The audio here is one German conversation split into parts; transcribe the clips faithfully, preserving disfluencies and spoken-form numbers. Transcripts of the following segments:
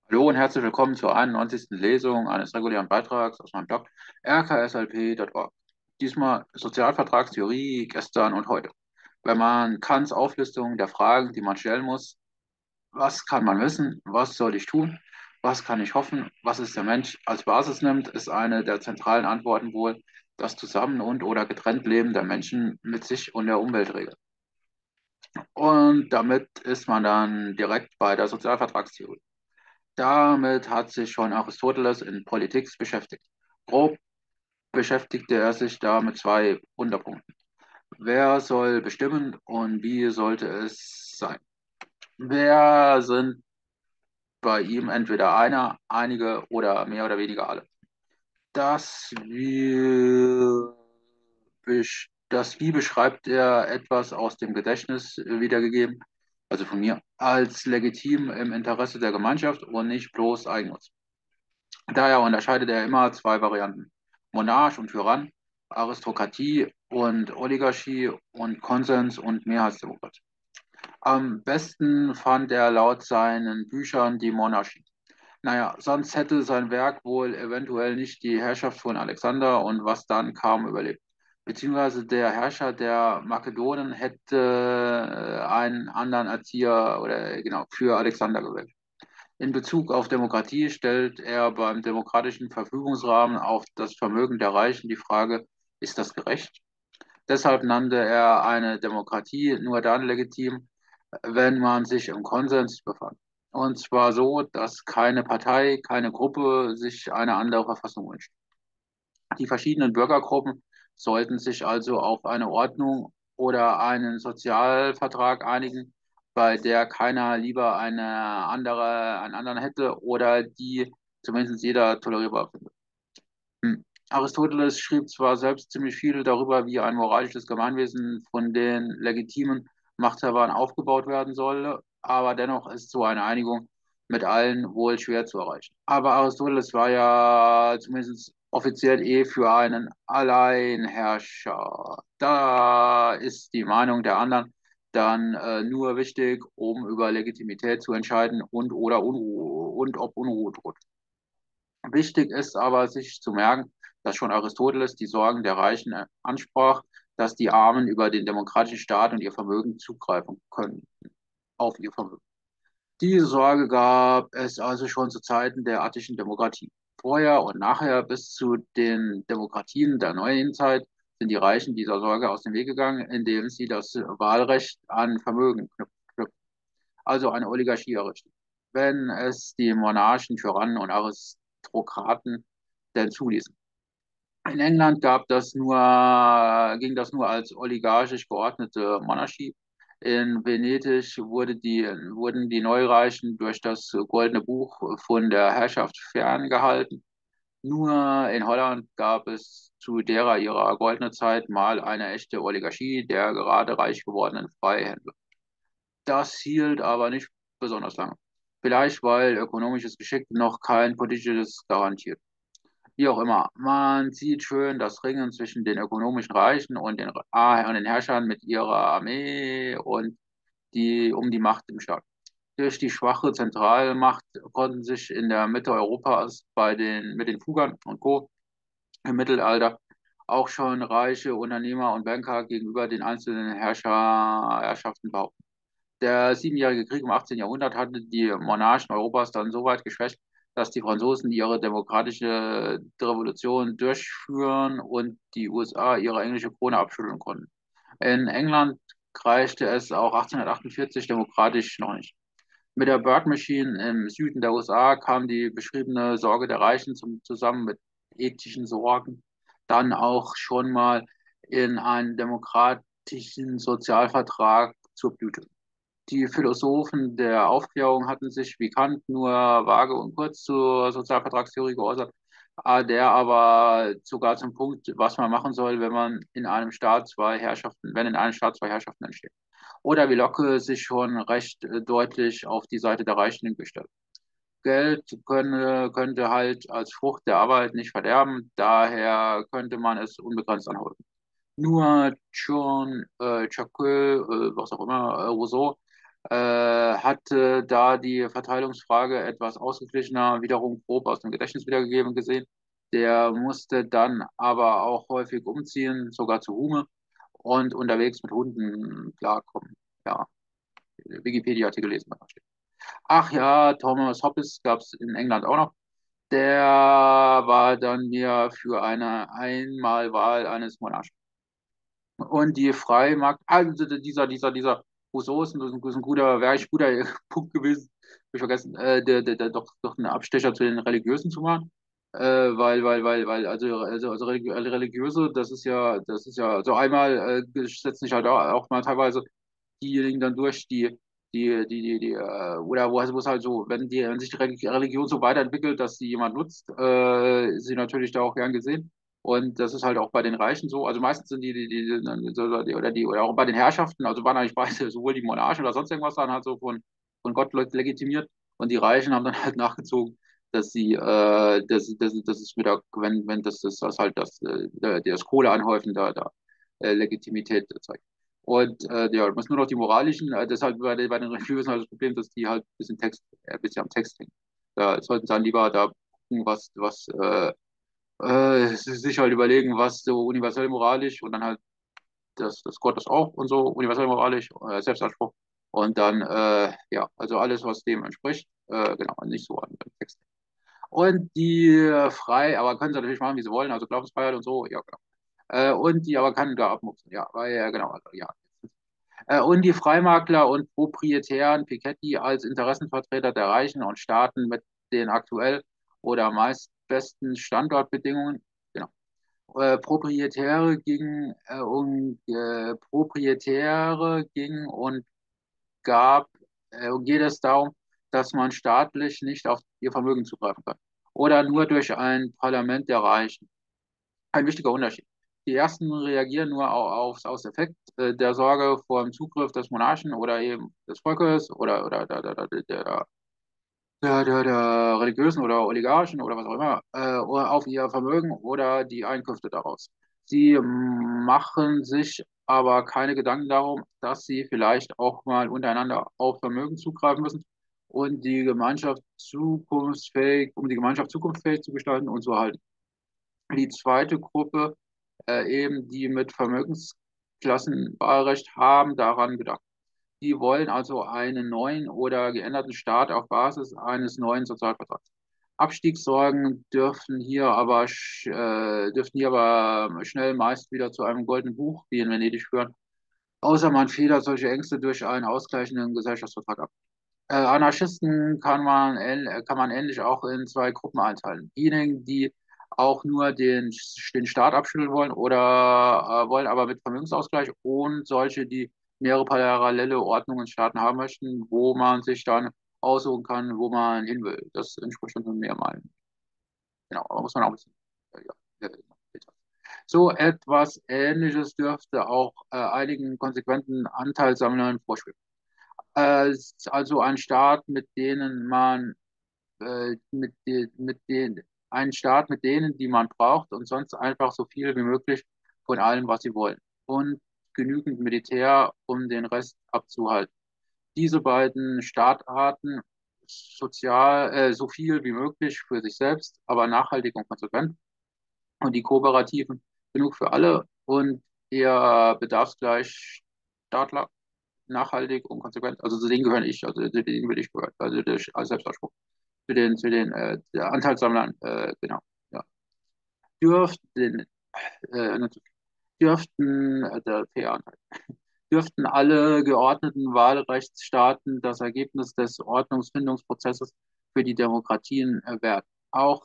Hallo und herzlich willkommen zur einundneunzigsten Lesung eines regulären Beitrags aus meinem Blog r k s l p punkt org. Diesmal Sozialvertragstheorie gestern und heute. Wenn man Kants Auflistung der Fragen, die man stellen muss, was kann man wissen, was soll ich tun, was kann ich hoffen, was ist der Mensch als Basis nimmt, ist eine der zentralen Antworten wohl das Zusammen- und oder getrennt Leben der Menschen mit sich und der Umwelt regelt. Und damit ist man dann direkt bei der Sozialvertragstheorie. Damit hat sich schon Aristoteles in Politik beschäftigt. Grob beschäftigte er sich da mit zwei Unterpunkten. Wer soll bestimmen und wie sollte es sein? Wer sind bei ihm entweder einer, einige oder mehr oder weniger alle? Das Wie, besch- das Wie beschreibt er etwas aus dem Gedächtnis wiedergegeben, also von mir, als legitim im Interesse der Gemeinschaft und nicht bloß Eigennutz. Daher unterscheidet er immer zwei Varianten: Monarch und Tyrann, Aristokratie und Oligarchie und Konsens und Mehrheitsdemokratie. Am besten fand er laut seinen Büchern die Monarchie. Naja, sonst hätte sein Werk wohl eventuell nicht die Herrschaft von Alexander und was dann kam überlebt. Beziehungsweise der Herrscher der Makedonen hätte äh, einen anderen Erzieher oder genau für Alexander gewählt. In Bezug auf Demokratie stellt er beim demokratischen Verfügungsrahmen auf das Vermögen der Reichen die Frage, ist das gerecht? Deshalb nannte er eine Demokratie nur dann legitim, wenn man sich im Konsens befand. Und zwar so, dass keine Partei, keine Gruppe sich eine andere Verfassung wünscht. Die verschiedenen Bürgergruppen sollten sich also auf eine Ordnung oder einen Sozialvertrag einigen, bei der keiner lieber eine andere, einen anderen hätte oder die zumindest jeder tolerierbar findet. Hm. Aristoteles schrieb zwar selbst ziemlich viel darüber, wie ein moralisches Gemeinwesen von den legitimen Machthabern aufgebaut werden solle, aber dennoch ist so eine Einigung mit allen wohl schwer zu erreichen. Aber Aristoteles war ja zumindest offiziell eh für einen Alleinherrscher. Da ist die Meinung der anderen dann äh, nur wichtig, um über Legitimität zu entscheiden und oder Unruhe und ob Unruhe droht. Wichtig ist aber, sich zu merken, dass schon Aristoteles die Sorgen der Reichen ansprach, dass die Armen über den demokratischen Staat und ihr Vermögen zugreifen können, auf ihr Vermögen. Diese Sorge gab es also schon zu Zeiten der attischen Demokratie. Vorher und nachher bis zu den Demokratien der neuen Zeit sind die Reichen dieser Sorge aus dem Weg gegangen, indem sie das Wahlrecht an Vermögen knüpfen, also eine Oligarchie errichten, wenn es die Monarchen, Tyrannen und Aristokraten denn zuließen. In England gab das nur, ging das nur als oligarchisch geordnete Monarchie. In Venedig wurde die, wurden die Neureichen durch das Goldene Buch von der Herrschaft ferngehalten. Nur in Holland gab es zu derer ihrer goldenen Zeit mal eine echte Oligarchie der gerade reich gewordenen Freihändler. Das hielt aber nicht besonders lange. Vielleicht, weil ökonomisches Geschick noch kein politisches garantiert. Wie auch immer, man sieht schön das Ringen zwischen den ökonomischen Reichen und den, ah, und den Herrschern mit ihrer Armee und die um die Macht im Staat. Durch die schwache Zentralmacht konnten sich in der Mitte Europas bei den, mit den Fugern und Co. im Mittelalter auch schon reiche Unternehmer und Banker gegenüber den einzelnen Herrscher, Herrschaften behaupten. Der Siebenjährige Krieg im achtzehnten. Jahrhundert hatte die Monarchen Europas dann so weit geschwächt, dass die Franzosen ihre demokratische Revolution durchführen und die U S A ihre englische Krone abschütteln konnten. In England reichte es auch achtzehnhundertachtundvierzig demokratisch noch nicht. Mit der Bird Machine im Süden der U S A kam die beschriebene Sorge der Reichen zum, zusammen mit ethischen Sorgen dann auch schon mal in einen demokratischen Sozialvertrag zur Blüte. Die Philosophen der Aufklärung hatten sich wie Kant nur vage und kurz zur Sozialvertragstheorie geäußert, ah, der aber sogar zum Punkt, was man machen soll, wenn man in einem Staat zwei Herrschaften, wenn in einem Staat zwei Herrschaften entstehen. Oder wie Locke sich schon recht äh, deutlich auf die Seite der Reichen gestellt. Geld könne, könnte halt als Frucht der Arbeit nicht verderben, daher könnte man es unbegrenzt anhäufen. Nur John äh, Chacun, äh, was auch immer, äh, Rousseau äh, hatte da die Verteilungsfrage etwas ausgeglichener, wiederum grob aus dem Gedächtnis wiedergegeben gesehen. Der musste dann aber auch häufig umziehen, sogar zu Hume und unterwegs mit Hunden klarkommen. Ja, Wikipedia-Artikel lesen wir. Ach ja, Thomas Hobbes gab es in England auch noch. Der war dann hier für eine Einmalwahl eines Monarchen. Und die Freimarkt, also dieser, dieser, dieser Rousseau ist ein, ist ein guter, wäre ein guter Punkt gewesen, hab ich vergessen, äh, der, der, der doch, doch einen Abstecher zu den Religiösen zu machen. Äh, weil, weil, weil, weil, also, also, also Religi- Religiöse, das ist ja, das ist ja, so einmal äh, setzen sich halt auch, auch mal teilweise diejenigen dann durch, die, die, die, die, die äh, oder wo, wo es halt so, wenn die, wenn sich die Religion so weiterentwickelt, dass sie jemand nutzt, äh, ist sie natürlich da auch gern gesehen. Und das ist halt auch bei den Reichen so. Also meistens sind die, die, die, die oder die, oder auch bei den Herrschaften, also waren eigentlich beide, sowohl die Monarchen oder sonst irgendwas, dann halt so von, von Gott legitimiert. Und die Reichen haben dann halt nachgezogen, dass sie, äh, dass, dass, dass es wieder, wenn, wenn das, das, das halt das, äh, das Kohle anhäufen da, da äh, Legitimität zeigt. Und äh, ja, muss nur noch die moralischen, äh, deshalb bei, den- bei den Religiösen halt das Problem, dass die halt ein bisschen Text, äh, ein bisschen am Text hängen. Da sollten sie dann lieber da gucken, was, was äh, äh, sich halt überlegen, was so universell moralisch und dann halt, dass das Gott das auch und so universell moralisch, äh, Selbstanspruch. Und dann, äh, ja, also alles, was dem entspricht, äh, genau, und nicht so an den Text. Und die äh, frei, aber können sie natürlich machen, wie sie wollen, also Glaubensfreiheit und so, ja, genau. Äh, und die aber kann da abmupsen, ja, weil, ja, genau, also, ja. Äh, und die Freimakler und proprietären Piketty als Interessenvertreter der Reichen und Staaten mit den aktuell oder meist besten Standortbedingungen. Genau. Äh, Proprietäre gingen äh, und äh, Proprietäre gingen und gab, äh, geht es darum, dass man staatlich nicht auf ihr Vermögen zugreifen kann oder nur durch ein Parlament der Reichen. Ein wichtiger Unterschied. Die ersten reagieren nur au- aufs aus Effekt äh, der Sorge vor dem Zugriff des Monarchen oder eben des Volkes oder, oder der, der, der, der, der, der, der religiösen oder Oligarchen oder was auch immer äh, oder auf ihr Vermögen oder die Einkünfte daraus. Sie machen sich aber keine Gedanken darum, dass sie vielleicht auch mal untereinander auf Vermögen zugreifen müssen und die Gemeinschaft zukunftsfähig, um die Gemeinschaft zukunftsfähig zu gestalten und zu erhalten. Die zweite Gruppe, äh, eben die mit Vermögensklassenwahlrecht haben, daran gedacht. Die wollen also einen neuen oder geänderten Staat auf Basis eines neuen Sozialvertrags. Abstiegssorgen dürfen hier aber, äh, dürften hier aber schnell meist wieder zu einem goldenen Buch wie in Venedig führen, außer man federt solche Ängste durch einen ausgleichenden Gesellschaftsvertrag ab. Äh, Anarchisten kann man, ähn- kann man ähnlich auch in zwei Gruppen einteilen. Diejenigen, die auch nur den, den Staat abschütteln wollen oder äh, wollen aber mit Vermögensausgleich und solche, die mehrere parallele Ordnungen und Staaten haben möchten, wo man sich dann aussuchen kann, wo man hin will. Das entspricht schon mehr mal. Genau, aber muss man auch wissen. Äh, ja, äh, so etwas Ähnliches dürfte auch äh, einigen konsequenten Anteilssammlern vorschweben. Äh, also ein Staat, mit denen man, äh, mit, de, mit den, ein Staat mit denen, die man braucht und sonst einfach so viel wie möglich von allem, was sie wollen. Und genügend Militär, um den Rest abzuhalten. Diese beiden Staatarten sozial, äh, so viel wie möglich für sich selbst, aber nachhaltig und konsequent. Und die Kooperativen genug für alle und eher bedarfsgleich Staatler nachhaltig und konsequent. Also zu denen gehöre ich, also zu denen will ich gehören, also der, als Selbstanspruch. Zu den, zu den äh, der Anteilssammlern, äh, genau. Ja. Dürften, äh, dürften, äh, der P-Anteil, dürften alle geordneten Wahlrechtsstaaten das Ergebnis des Ordnungsfindungsprozesses für die Demokratien äh, werden. Auch,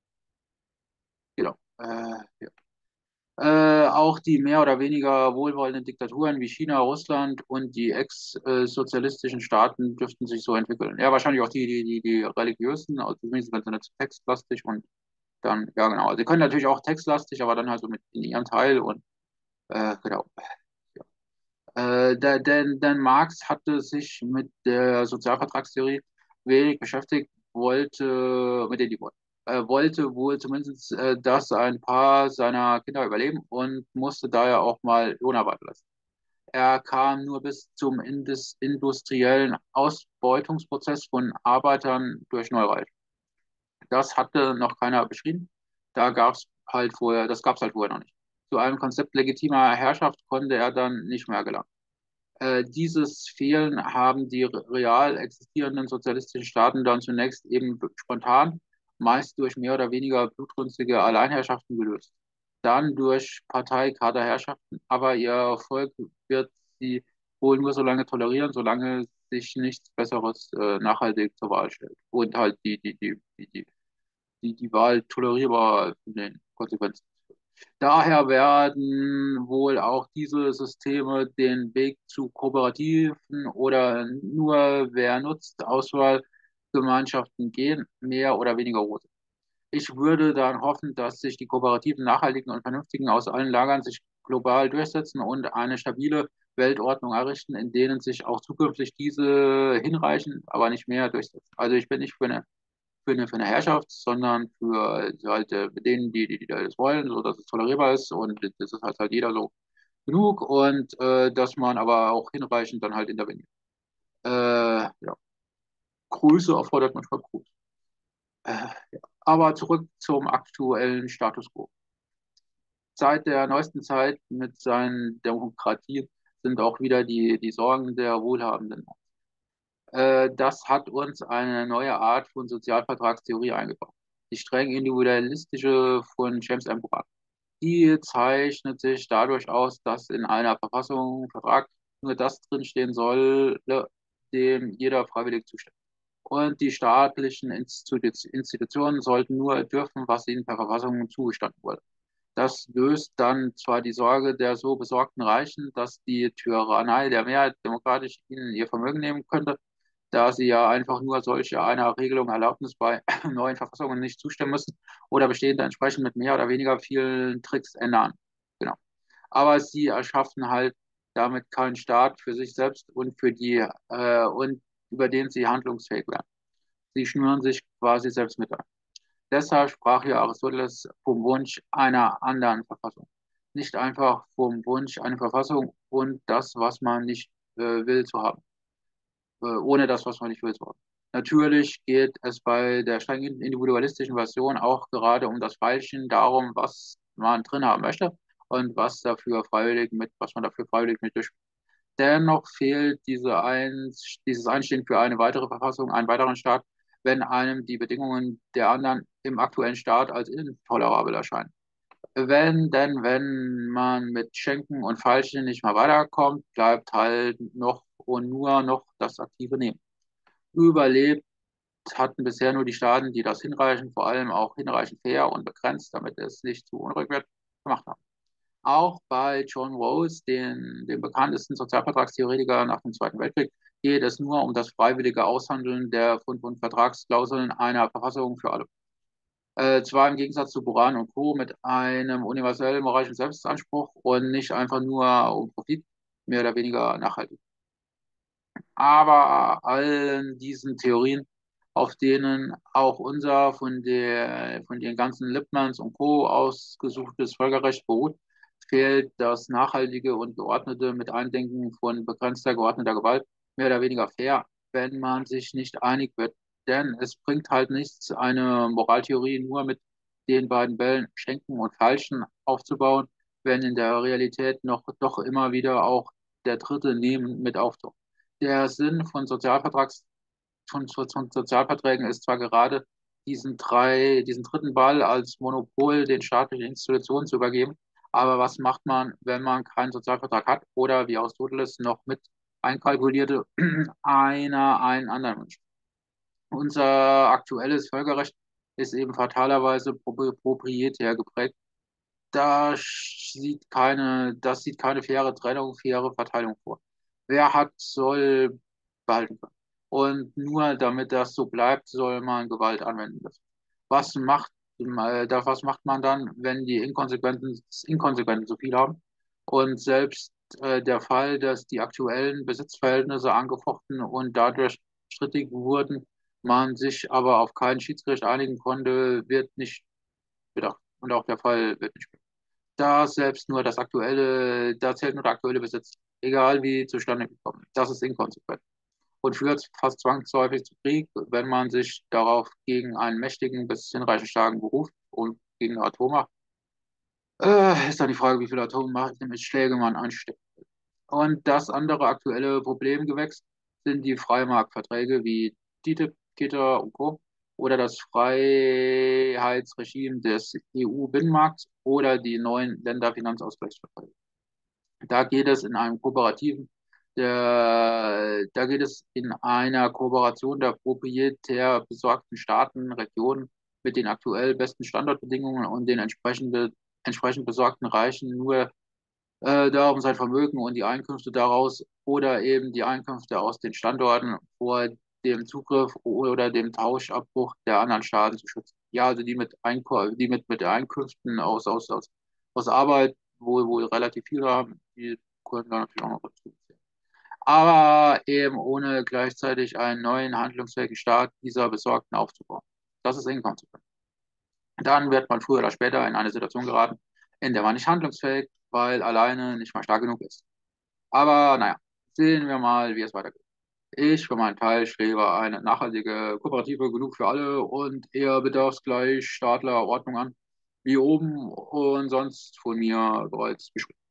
genau, äh, ja. Äh, auch die mehr oder weniger wohlwollenden Diktaturen wie China, Russland und die ex-sozialistischen Staaten dürften sich so entwickeln. Ja, wahrscheinlich auch die, die, die, die religiösen, also zumindest wenn sie nicht textlastig und dann, ja genau. Also sie können natürlich auch textlastig, aber dann halt so mit in ihrem Teil und äh, genau. Ja. Äh, der, denn, denn Marx hatte sich mit der Sozialvertragstheorie wenig beschäftigt, wollte, mit der die wollte, äh, wollte wohl zumindest, äh, dass ein paar seiner Kinder überleben und musste daher auch mal Lohnarbeit leisten. Er kam nur bis zum Indus industriellen Ausbeutungsprozess von Arbeitern durch Neureich. Das hatte noch keiner beschrieben. Da gab es halt vorher, das gab es halt vorher noch nicht. Zu einem Konzept legitimer Herrschaft konnte er dann nicht mehr gelangen. Äh, dieses Fehlen haben die real existierenden sozialistischen Staaten dann zunächst eben spontan, meist durch mehr oder weniger blutrünstige Alleinherrschaften gelöst. Dann durch Parteikaderherrschaften, aber ihr Volk wird sie wohl nur so lange tolerieren, solange sich nichts Besseres äh, nachhaltig zur Wahl stellt. Und halt die, die, die, die, die, die, die Wahl tolerierbar in den Konsequenzen. Daher werden wohl auch diese Systeme den Weg zu kooperativen oder nur wer nutzt Auswahlgemeinschaften gehen, mehr oder weniger rot. Ich würde dann hoffen, dass sich die kooperativen, nachhaltigen und vernünftigen aus allen Lagern sich global durchsetzen und eine stabile Weltordnung errichten, in denen sich auch zukünftig diese hinreichend, aber nicht mehr durchsetzen. Also ich bin nicht für eine für eine, für eine Herrschaft, sondern für halt äh, denen, die, die, die das wollen, so dass es tolerierbar ist und das ist halt, halt jeder so genug und äh, dass man aber auch hinreichend dann halt interveniert. Äh, ja, Größe erfordert manchmal Größe. Äh, ja. Aber zurück zum aktuellen Status quo. Seit der neuesten Zeit mit seinen Demokratien sind auch wieder die, die Sorgen der Wohlhabenden. Äh, das hat uns eine neue Art von Sozialvertragstheorie eingebracht. Die streng individualistische von James M. Burke. Die zeichnet sich dadurch aus, dass in einer Verfassung, Vertrag nur das drinstehen soll, dem jeder freiwillig zustimmt. Und die staatlichen Institu- Institutionen sollten nur dürfen, was ihnen per Verfassung zugestanden wurde. Das löst dann zwar die Sorge der so besorgten Reichen, dass die Tyrannei der Mehrheit demokratisch ihnen ihr Vermögen nehmen könnte, da sie ja einfach nur solche einer Regelung Erlaubnis bei neuen Verfassungen nicht zustimmen müssen oder bestehende entsprechend mit mehr oder weniger vielen Tricks ändern. Genau. Aber sie erschaffen halt damit keinen Staat für sich selbst und für die äh, und über den sie handlungsfähig werden. Sie schnüren sich quasi selbst mit ein. Deshalb sprach hier Aristoteles vom Wunsch einer anderen Verfassung. Nicht einfach vom Wunsch einer Verfassung und das, was man nicht äh, will, zu haben äh, ohne das, was man nicht will. So. Natürlich geht es bei der streng individualistischen Version auch gerade um das Feilschen, darum, was man drin haben möchte und was dafür freiwillig mit, was man dafür freiwillig mit durch. Dennoch fehlt diese Eins, dieses Einstehen für eine weitere Verfassung, einen weiteren Staat, wenn einem die Bedingungen der anderen im aktuellen Staat als intolerabel erscheinen. Wenn denn, wenn man mit Schenken und Falschen nicht mal weiterkommt, bleibt halt noch und nur noch das aktive Nehmen. Überlebt hatten bisher nur die Staaten, die das hinreichend, vor allem auch hinreichend fair und begrenzt, damit es nicht zu unruhig wird, gemacht haben. Auch bei John Rawls, den, dem bekanntesten Sozialvertragstheoretiker nach dem Zweiten Weltkrieg, geht es nur um das freiwillige Aushandeln der Grund- und Vertragsklauseln einer Verfassung für alle. Äh, zwar im Gegensatz zu Buran und Co. mit einem universellen moralischen Selbstanspruch und nicht einfach nur um Profit, mehr oder weniger nachhaltig. Aber allen diesen Theorien, auf denen auch unser von, der, von den ganzen Lippmanns und Co. ausgesuchtes Völkerrecht beruht, fehlt das nachhaltige und geordnete mit Eindenken von begrenzter geordneter Gewalt, mehr oder weniger fair, wenn man sich nicht einig wird. Denn es bringt halt nichts, eine Moraltheorie nur mit den beiden Bällen Schenken und Falschen aufzubauen, wenn in der Realität noch doch immer wieder auch der dritte Nehmen mit auftaucht. Der Sinn von Sozialvertrags, von, von Sozialverträgen ist zwar gerade diesen drei, diesen dritten Ball als Monopol den staatlichen Institutionen zu übergeben, aber was macht man, wenn man keinen Sozialvertrag hat oder wie Aristoteles noch mit einkalkulierte, einer einen anderen wünscht? Unser aktuelles Völkerrecht ist eben fatalerweise proprietär geprägt. Da sieht keine, das sieht keine faire Trennung, faire Verteilung vor. Wer hat, soll behalten können. Und nur damit das so bleibt, soll man Gewalt anwenden dürfen. Was macht, äh, da- was macht man dann, wenn die Inkonsequenten, Inkonsequenten so viel haben? Und selbst äh, der Fall, dass die aktuellen Besitzverhältnisse angefochten und dadurch strittig wurden, man sich aber auf kein Schiedsgericht einigen konnte, wird nicht bedacht. Und auch der Fall wird nicht da selbst nur das aktuelle, da zählt nur der aktuelle Besitz. egal wie zustande gekommen. Das ist inkonsequent und führt fast zwangsläufig zu Krieg, wenn man sich darauf gegen einen mächtigen bis hinreichend starken beruft und gegen eine Atommacht. Äh, ist dann die Frage, wie viel Atommachtschläge man einsteckt. Und das andere aktuelle Problemgewächs sind die Freimarktverträge wie T T I P, CETA und Co. oder das Freiheitsregime des E U-Binnenmarkts oder die neuen Länderfinanzausgleichsverträge. Da geht es in einem kooperativen, der, da geht es in einer Kooperation der proprietär besorgten Staaten, Regionen mit den aktuell besten Standortbedingungen und den entsprechende, entsprechend besorgten Reichen nur äh, darum sein Vermögen und die Einkünfte daraus oder eben die Einkünfte aus den Standorten vor dem Zugriff oder dem Tauschabbruch der anderen Staaten zu schützen. Ja, also die mit, Einko die mit, mit Einkünften aus, aus, aus, aus Arbeit, wo, wo relativ viele haben, die können da natürlich auch noch dazu zählen. Aber eben ohne gleichzeitig einen neuen handlungsfähigen Staat dieser Besorgten aufzubauen. Das ist inkonsequent. Dann wird man früher oder später in eine Situation geraten, in der man nicht handlungsfähig, weil alleine nicht mal stark genug ist. Aber naja, sehen wir mal, wie es weitergeht. Ich für meinen Teil strebe eine nachhaltige Kooperative genug für alle und eher bedarfsgleich Staatler Ordnung an, wie oben und sonst von mir bereits beschrieben.